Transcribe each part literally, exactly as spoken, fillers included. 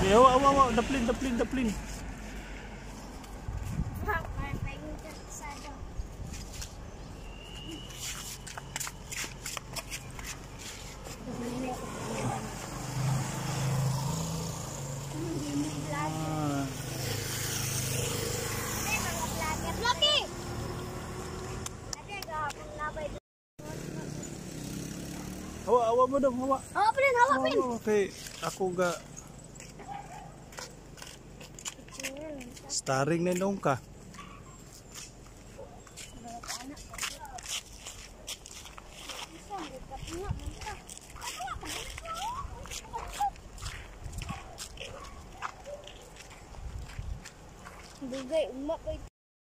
Yo, awa, awa, daplin, daplin, daplin. Hawa, hawa mo dong, hawa. Hawa pin, hawa pin. Okay, ako ga starring na nung ka. Dugay umak kay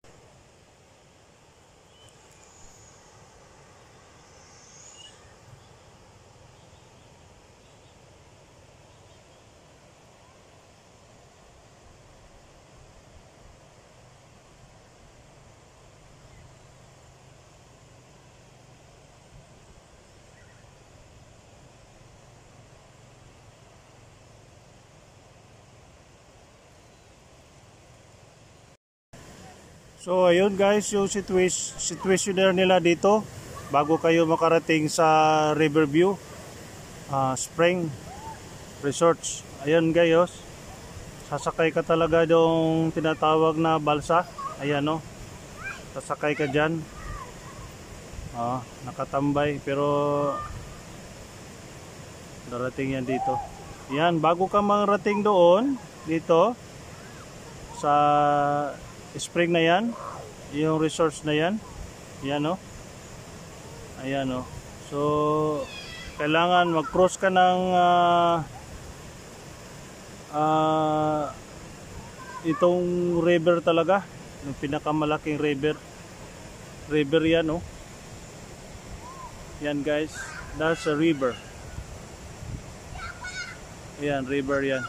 So ayun guys, yung situation, situationer nila dito bago kayo makarating sa Riverview uh, Spring Resorts. Ayun guys, sasakay ka talaga dong tinatawag na balsa. Ayan o, sasakay ka dyan. Uh, nakatambay pero darating yan dito. Yan, bago ka marating doon dito sa spring na yan, yung resource na yan, yan o, ayan o. So kailangan mag cross ka ng uh, uh, itong river talaga, yung pinakamalaking river river yan o. Yan guys, that's a river. Ayan, river yan.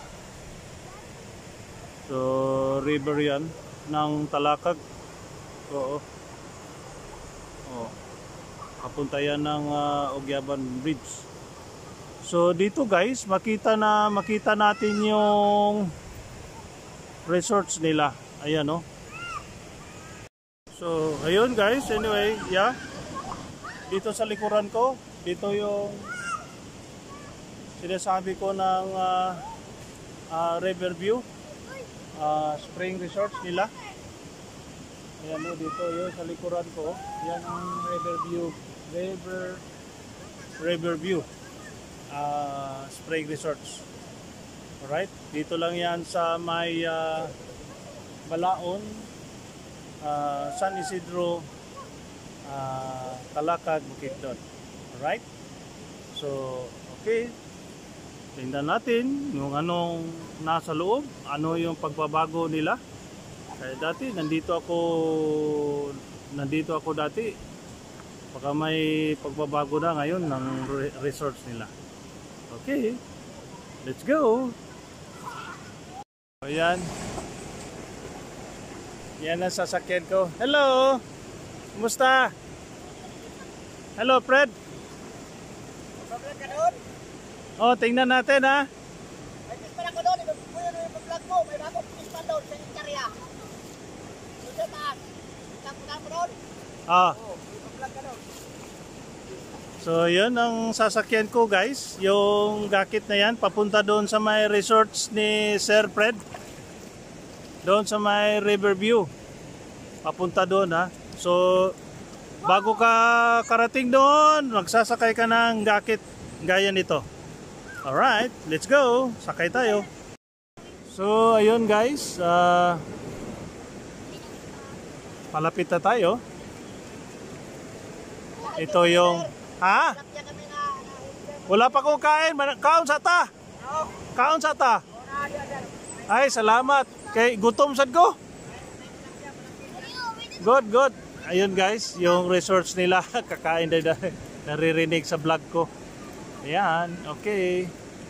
So river yan ng Talakag. Oo. Oh. Kapunta yan ng uh, Ogyaban Bridge. So dito guys, makita na makita natin yung resorts nila. Ayan oh. So ayun guys, anyway, yeah. Dito sa likuran ko, dito yung sinasabi ko ng uh, uh, Riverview Uh, Spring Resorts nila. Ayan o, dito yun sa likuran ko. Yan ang Riverview River Riverview uh, Spring Resorts. Alright, dito lang yan sa may uh, Balaon, uh, San Isidro, uh, Talakag, Bukidnon. Alright, so okay, tingnan natin yung anong nasa loob, ano yung pagbabago nila. Kaya dati nandito ako nandito ako dati, baka may pagbabago na ngayon ng resorts nila. Okay, let's go. Ayan, yan ang sasakyan ko. Hello, kumusta? Hello Fred. Oh, tingnan natin ha. May pispan ako doon, ibubuyo na yung vlog mo. May bagong pispan doon sa Inkarya. Doon sa taas. Punta mo doon. Ah. Oo, ibu-vlog ka doon. So yun ang sasakyan ko guys. Yung gakit na yan, papunta doon sa may resorts ni Sir Fred. Doon sa may Riverview. Papunta doon ha. So bago ka karating doon, magsasakay ka ng gakit gaya nito. Alright, let's go. Sakay tayo. So, ayun guys. Uh, palapit na tayo. Ito yung... Ha? Wala pa kong kain. Kaon sa ta. Kaon sa ta. Ay, salamat. Kay gutom sad ko. Good, good. Ayun guys, yung resorts nila. Kakain na naririnig sa vlog ko. Ayan, okay.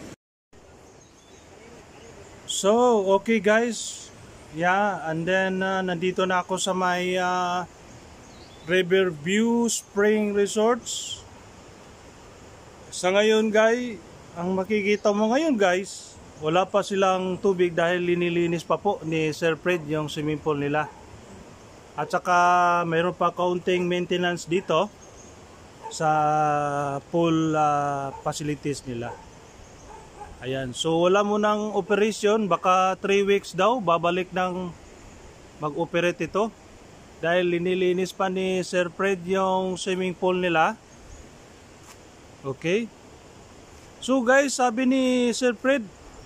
So, okay guys. Yeah, and then uh, nandito na ako sa may uh, Riverview Spring Resorts. Sa ngayon guys, ang makikita mo ngayon guys, wala pa silang tubig dahil linilinis pa po ni Sir Fred yung swimming pool nila. At saka mayroon pa kaunting maintenance dito sa pool uh, facilities nila. Ayan, so wala mo ng operation, baka three weeks daw babalik ng mag-operate ito dahil linilinis pa ni Sir Fred yung swimming pool nila. Okay, so guys, sabi ni Sir Fred,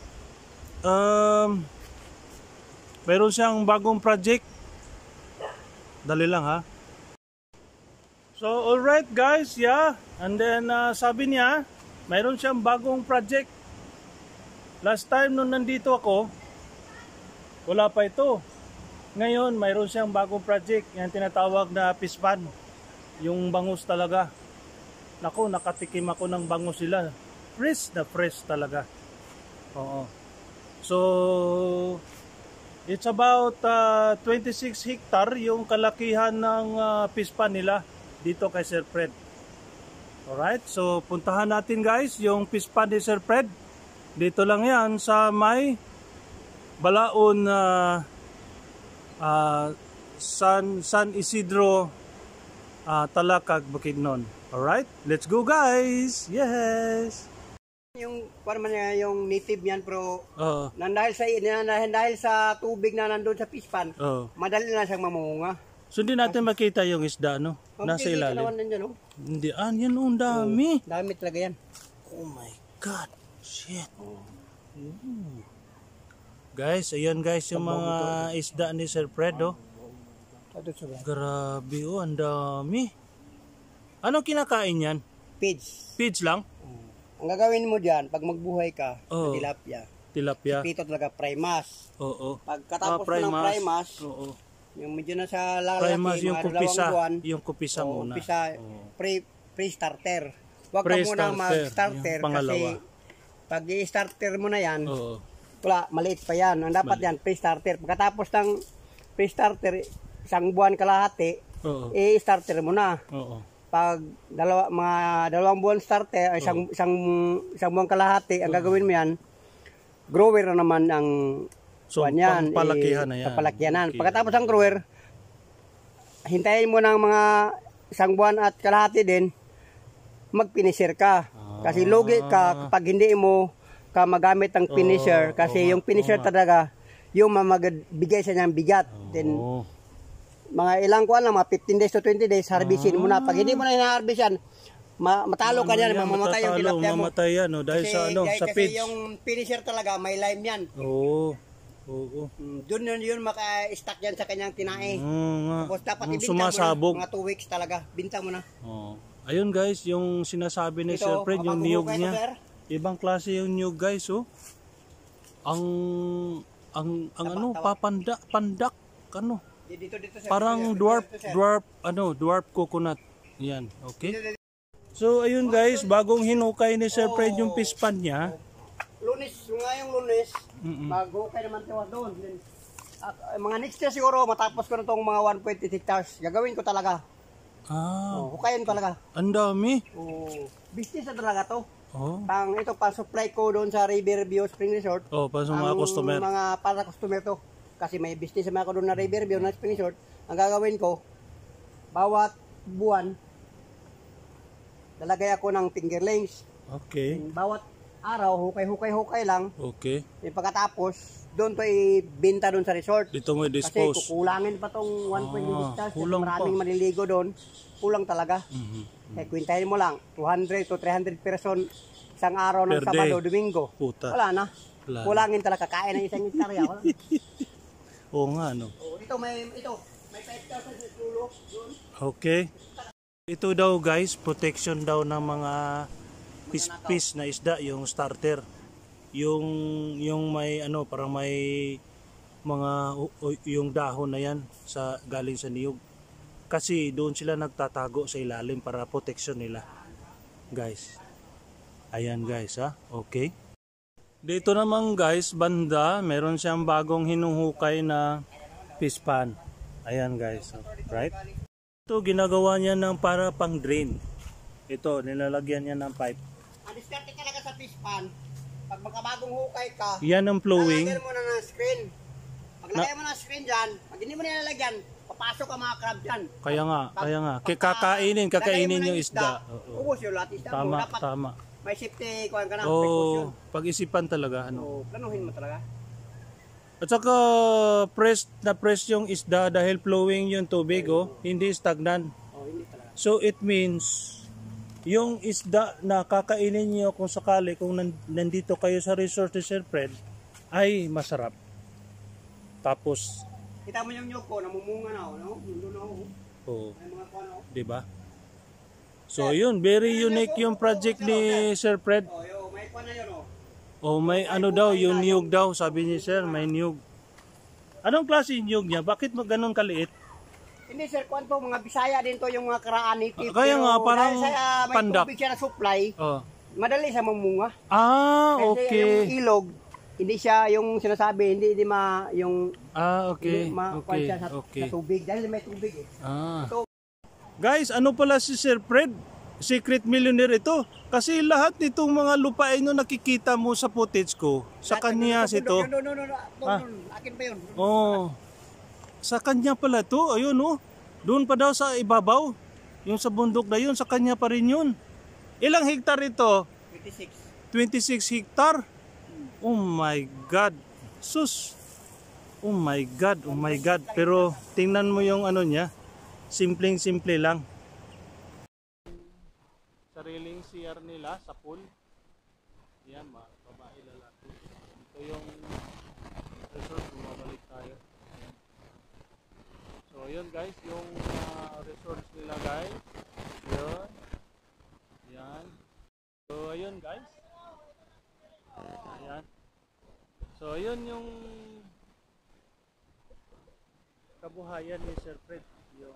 um, mayroon siyang bagong project. Dali lang ha. So alright guys, yeah, and then uh, sabi niya mayroon siyang bagong project. Last time nung nandito ako, wala pa ito. Ngayon, mayroon siyang bagong project. Yan tinatawag na pispan. Yung bangus talaga. Naku, nakatikim ako ng bangus sila. Fresh na fresh talaga. Oo. So, it's about uh, twenty-six hectare yung kalakihan ng uh, pispan nila dito kay Sir Fred. Alright, so puntahan natin guys yung pispan ni Sir Fred. Dito lang yan sa may Balaon uh, uh, San, San Isidro uh, Talakag, Bukidnon. Alright, let's go guys! Yes! Yung parang niya yung native yan pero uh, nandahil sa nandahil, dahil sa tubig na nandun sa pispan, uh, madali na siyang mamunga. So hindi natin makita yung isda, no? Oh, nasa ilalim. Naman dyan, no? Hindi, ah, yan oh, dami. Oh, dami talaga yan. Oh my God! Shit. Ooh. Guys, ayan guys yung mga isda ni Sir Fred, oh. Grabe, oh, ang dami. Ano kinakain yan? Pids. Pids lang? Ang gagawin mo diyan pag magbuhay ka, oh. tilapia. Tilapia. Pito talaga primas. Oo. Pagkatapos ah, mo ng primas, oo. Yung medyo na sa lalaki, primas yung kupisa, buwan, yung kupisa oh, muna. Kupisa, oh. pre, pre-starter. Huwag ka muna mag-starter kasi pag i-starter mo na yan, oo. Wala, maliit pa yan. Ang dapat Mali. yan, pre-starter. Pagkatapos ng pre-starter, isang buwan kalahati, i-starter mo na. Oo. Pag dalawa, mga dalawang buwan starter, isang, isang, isang buwan kalahati, ang gagawin mo yan, grower na naman ang so, buwan yan. Palakihan na yan. Papalakihanan. Okay. Pagkatapos ng grower, hintayin mo ng mga isang buwan at kalahati din, mag-finisher ka. Kasi lugi ka kapag hindi mo ka magamit ang finisher. Oh, kasi oh, yung finisher oh, talaga, yung mamagbigay sa niyang bigat. Oh. Then, mga ilang kuwan lang, mga fifteen days to twenty days, harbisin ah. mo na. Pag hindi mo na hinaharvest yan, ma matalo ka yan, mamamatay yung tilapia mo. Mamatay yan, no? Dahil kasi, sa ano, dahil sa kasi pitch. yung finisher talaga, may lime yan. Oo. Oo. Doon yun, yun maka-stack yan sa kanyang tinae. Oo nga. Tapos dapat mm, ibinta sumasabog. mo na, mga two weeks talaga, binta mo na. Oo. Ayun guys, yung sinasabi ni Ito, Sir Fred, yung niyog niya. Sir? Ibang klase yung niyog guys, oh. Ang, ang, ang taba, ano, taba. papanda, pandak, ano. Dito, dito, sir. Parang dito, dwarf, dito, dito, dwarf, ano, dwarf coconut. Yan, okay. So, ayun guys, bagong hinukay ni Sir Fred yung pispan niya. Lunes, ngayong lunes, mm -mm. mag-hukay naman tayo doon. Uh, mga next year siguro, matapos ko na itong mga one point eight hectares, gagawin ko talaga. Ah. Oh, hukayin ko talaga. Ang dami. Oh, business na talaga to. Oh. Pang ito pa supply ko doon sa Riverview Spring Resort. Oh, para sa mga customer. Mga para customer to. Kasi may business naman ako doon na Riverview na Spring Resort. Ang gagawin ko, bawat buwan lalagay ako ng fingerlings. Okay. Bawat araw, hukay-hukay-hukay lang. Okay. E pagkatapos, doon to ibenta doon sa resort. Dito mo i-dispose. Kasi kukulangin pa tong one point eight hectares. Ah, maraming pa. Maliligo doon. Kulang talaga. Mm-hmm. Kaya kwintahin mo lang, two hundred to three hundred person isang araw ng per Sabado, day. Domingo. Puta. Wala na. Wala. Kulangin talaga. Kain ng isang hektarya. Wala. Oo nga, no? Oh, ito may, ito, may five thousand sa dulo. Okay. Ito daw guys, protection daw ng mga pispis na isda, yung starter. Yung yung may ano, parang may mga yung dahon na yan sa galing sa niyog. Kasi doon sila nagtatago sa ilalim para protection nila. Guys. Ayan guys, ha. Okay. Dito naman guys, banda, meron siyang bagong hinuhukay na pispan. Ayan guys, right? Ito ginagawa niya ng para pang drain. Ito, nilalagyan niya ng pipe. Ang diskarte talaga sa pispan, pag makabagong hukay ka, yan ang flowing. lalagyan mo na ng screen. Pag lagyan mo ng screen dyan, pag hindi mo nilalagyan, papasok ang mga crab dyan. Kaya nga, Pag- kaya nga. pag- Kakainin, lagyan mo kakainin ng yung isda. Oo. Ubus yung lahat isda mo. Tama, Dapat tama. may safety, kuhan ka na, precaution. Oo, pag-isipan talaga. Ano. So, planuhin mo talaga. At saka, press na press yung isda dahil flowing yung tubig, oh, hindi stagnant. Oh, hindi talaga. So, it means, yung isda na kakainin nyo kung sakali, kung nandito kayo sa resort ni Sir Fred, ay masarap. Tapos, Kita mo yung nyug ko, namumunga na ako, no? Yung doon ako. oh, May mga kuhan ako. di ba? So, yun, very unique yung project ni Sir Fred. Oh, yo, may kuhan na yun, oh. Oh, may ano daw, yung niyog daw, sabi ni Sir, may niyog. Anong klase yung niyog niya? Bakit mo ganun kaliit? Hindi sir, kuhan to, mga Bisaya din to yung mga karaan native. Kaya nga, Pero parang dahil sa, ah, may pandak. tubig siya na supply, Oh. madali siya mamunga. Ah, Kasi yung okay. ilog, hindi siya yung sinasabi, hindi hindi ma yung Ah, okay. hindi ma kuhan Okay, siya sa, okay. sa tubig dahil may tubig eh. Ah. So, Guys, ano pala si Sir Fred? Secret millionaire ito. Kasi lahat nitong mga lupain no nakikita mo sa footage ko, sa kanya ito. No, no, no, no, Ah. akin pa yun. Oh. Sa kanya pala to. Ayun oh. Doon pa daw sa ibabaw. Yung sa bundok na yun, sa kanya pa rin yun. Ilang hektar ito? twenty-six. twenty-six hektar? Oh my God. Sus. Oh my God, oh my God. Pero tingnan mo yung ano niya. Simpleng-simple lang. Sariling C R nila sa pool. Yan, ma, babae lalaki. Ito yung resort, bumabalik tayo. Ayan. So yun guys, yung uh, resorts nila guys. Yun. Yan. So ayun guys. Ayan. So ayun yung kabuhayan ni Sir Fred. Yung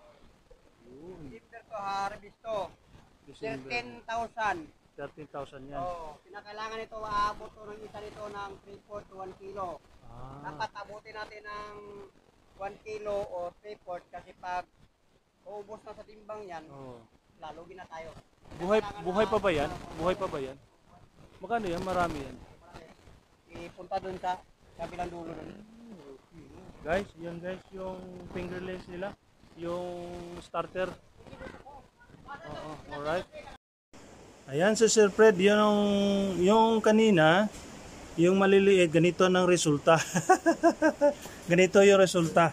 yun. December to harvest to. December. thirteen thousand. thirteen thousand yan. Oh, pinakailangan ito aabot to ng isa nito ng three fourths to one kilo. Ah. Dapat abutin natin ng one kilo o three fourths kasi pag uubos na sa timbang yan, Oh. lalugin na tayo. Buhay buhay pa ba yan? Buhay pa ba yan? Magkano yan? Marami yan. Ipunta dun sa kabilang dulo dun. Guys, yan guys yung fingerless nila. Yung starter. Oo, alright. Ayan si Sir Fred, yung, yung kanina, yung maliliit, ganito ng resulta. Ganito yung resulta.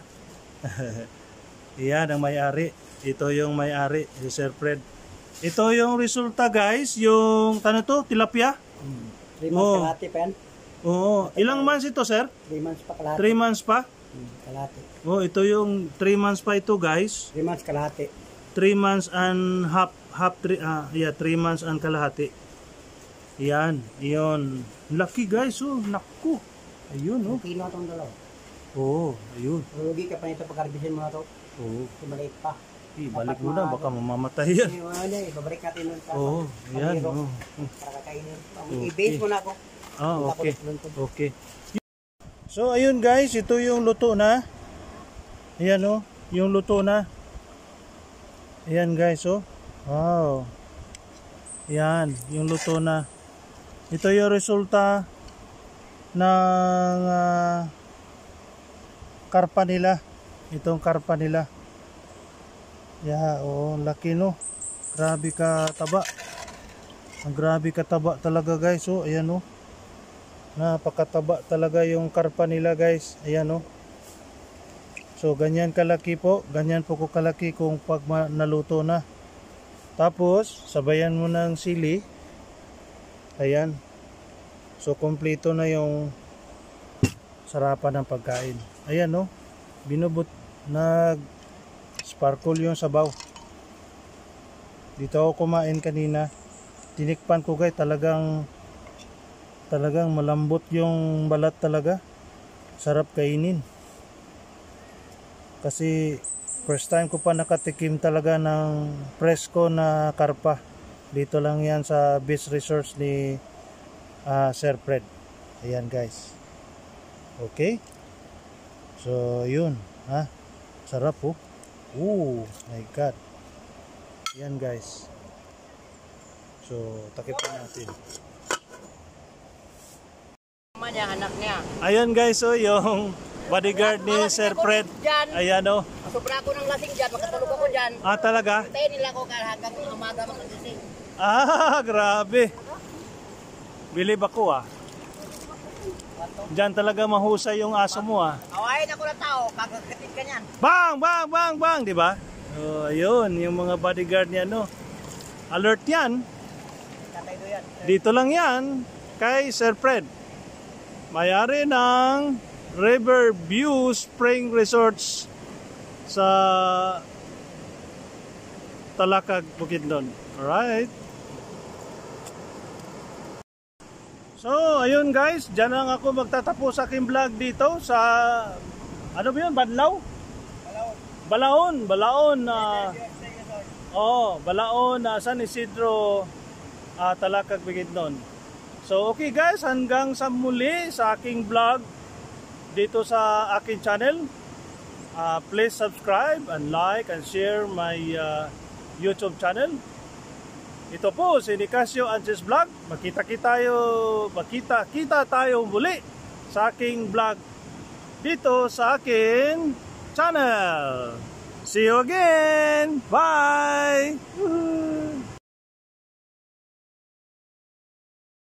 Ayan ang may-ari. Ito yung may-ari, si Sir Fred. Ito yung resulta guys, yung, ano to, tilapia? three months Oh. kalahati pa yan. Oo. Ilang months ito, sir? three months pa kalahati. three months pa? Hmm, kalahati. Oh, ito yung three months pa ito guys. three months kalahati. three months and half half three ah yeah three months and kalahati. Yan, iyon. Lucky guys, oh, naku. Ayun oh. Okay na itong dalaw. Oh, ayun. Lugi ka pa nito pag harvestin mo na ito. Oh. Ibalik pa. Eh, balik mo na baka mamamatay yan. Eh, ano eh, babalik natin nun sa Oh, yan pag-irok. oh. Para kakainin. Okay. I-base mo na ako. Ah, Punta ko okay. dun to. Okay. So ayun guys, ito yung luto na. Ayan oh, yung luto na. Ayan guys oh. Wow. Ayan, yung luto na. Ito yung resulta ng uh, karpa nila. Itong karpa nila. Yeah, oh, laki no. Grabe ka taba. Ang grabe ka taba talaga guys oh. Ayan oh. Napakataba talaga yung karpa nila guys. Ayan oh. So ganyan kalaki po. Ganyan po ko kalaki kung pag naluto na. Tapos sabayan mo ng sili. Ayan. So kompleto na yung sarapan ng pagkain. Ayan oh. Binubot nag sparkle yung sabaw. Dito ako kumain kanina. Tinikpan ko guys, talagang talagang malambot yung balat talaga. Sarap kainin. Kasi first time ko pa nakatikim talaga ng presko na karpa. Dito lang yan sa beach resorts ni uh, Sir Fred. Ayan guys. Okay. So yun. Ha? Sarap oh. Oh my God. Ayan guys. So takip natin. kasama niya, anak niya. Ayan guys, so yung bodyguard ni Sir Fred. Ayan o. Sobra ako ng lasing dyan, makatulog ako dyan. Ah, talaga? Tayo nila ako hanggang ng umaga makagising. Ah, grabe. Bilib ako ah. Diyan talaga mahusay yung aso mo ah. Awayin ako ng tao, kagagatit ka niyan. Bang, bang, bang, bang, di ba? Oh, ayun, yung mga bodyguard niya no. Alert yan. Dito lang yan kay Sir Fred. Mayari ng Riverview Spring Resorts sa Talakag, Bukidnon. Alright. So, ayun guys, dyan lang ako magtatapos sa aking vlog dito sa, ano ba yun, Banlaw? Balaon. Balaon, Balaon. Uh, oh, Balaon, uh, San Isidro, uh, Talakag, Bukidnon. So, okay guys, hanggang sa muli sa aking vlog dito sa aking channel. Uh, please subscribe and like and share my uh, YouTube channel. Ito po si Nicasio Anches Vlog. Makita-kita tayo, makita-kita tayo muli sa aking vlog dito sa aking channel. See you again. Bye.